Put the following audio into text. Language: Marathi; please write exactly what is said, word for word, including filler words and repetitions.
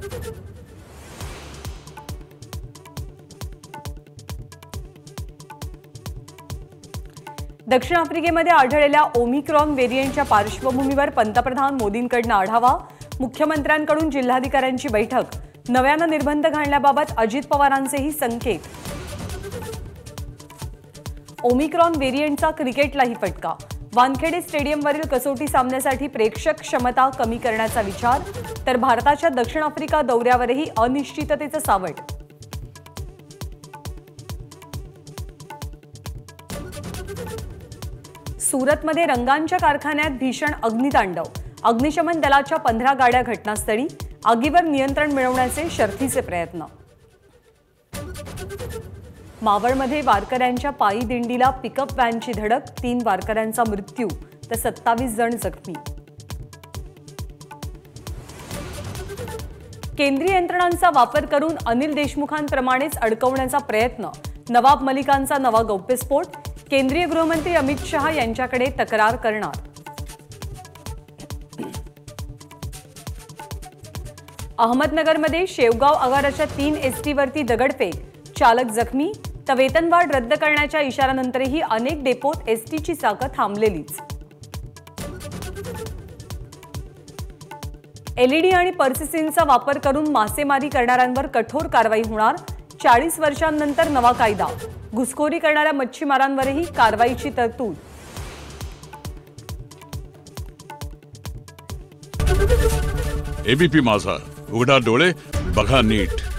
दक्षिण आफ्रिकेमध्ये आढळलेल्या ओमिक्रॉन व्हेरिएंटच्या पार्श्वभूमीवर पंतप्रधान मोदींकडून आढावा, मुख्यमंत्र्यांकडून जिल्हाधिकाऱ्यांची बैठक, नव्यानं निर्बंध घालण्याबाबत अजित पवारांचेही संकेत. ओमिक्रॉन व्हेरिएंटचा क्रिकेटलाही फटका, वानखेडे स्टेडियमवरील कसोटी सामन्यासाठी प्रेक्षक क्षमता कमी करण्याचा विचार, तर भारताच्या दक्षिण आफ्रिका दौऱ्यावरही अनिश्चिततेचं सावट. सुरतमध्ये रंगांच्या कारखान्यात भीषण अग्नितांडव, अग्निशमन दलाच्या पंधरा गाड्या घटनास्थळी, आगीवर नियंत्रण मिळवण्याचे शर्थीचे प्रयत्न. मावळमध्ये वारकऱ्यांच्या पायी दिंडीला पिकअप व्हॅनची धडक, तीन वारकऱ्यांचा मृत्यू तर सत्तावीस जण जखमी. केंद्रीय यंत्रणांचा वापर करून अनिल देशमुखांप्रमाणेच अडकवण्याचा प्रयत्न, नवाब मलिकांचा नवा गौप्यस्फोट, केंद्रीय गृहमंत्री अमित शहा यांच्याकडे तक्रार करणार. अहमदनगरमध्ये शेवगाव आगाराच्या तीन एसटीवरती दगडफेक, चालक जखमी तर वेतनवाढ रद्द करण्याच्या इशाऱ्यानंतरही अनेक डेपोत एसटीची चाकं थांबलेलीच. एलईडी आणि पर्सिसिनचा वापर करून मासेमारी करणाऱ्यांवर कठोर कारवाई होणार, चाळीस वर्षांनंतर नवा कायदा, घुसखोरी करणाऱ्या मच्छीमारांवरही कारवाईची तरतूद. एबीपी माझा, उघडा डोळे बघा नीट.